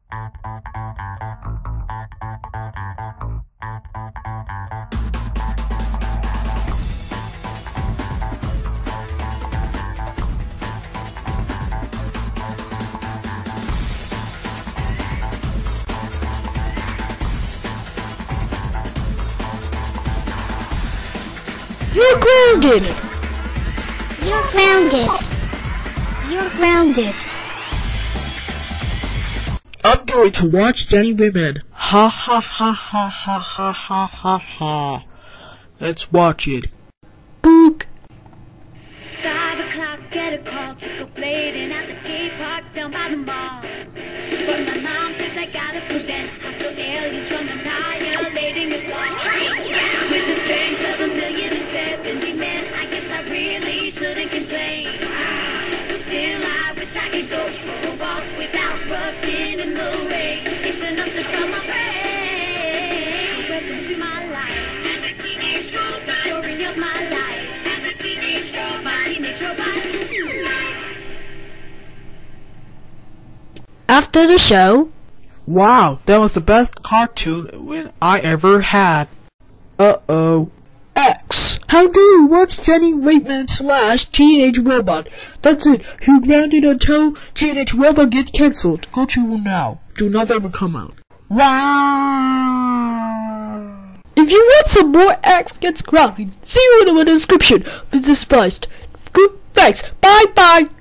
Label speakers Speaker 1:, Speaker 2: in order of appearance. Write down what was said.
Speaker 1: You're grounded!
Speaker 2: You're grounded. You're grounded.
Speaker 1: I'm going to watch Jenny Women. Ha ha ha ha ha ha ha ha ha. Let's watch it. Book.
Speaker 3: 5 o'clock, get a call to go blading at the skate park down by the mall. But my mom says I gotta prevent hostile aliens from annihilating us all. With the strength of 1,070 men, I guess I really shouldn't complain. Still, I wish I could go for a walk without rusting in the rain. It's enough to calm my brain. So welcome to my life as a teenage robot. The story of my life as a teenage robot. My teenage robot.
Speaker 1: After the show, wow, that was the best cartoon I ever had. Uh-oh. X. How do you watch Jenny Waitman / Teenage Robot? That's it. You're grounded until Teenage Robot gets cancelled. Go to now. Do not ever come out. Wow. If you want some more X gets grounded, see you in the description. This is Feist. Good. Thanks. Bye bye.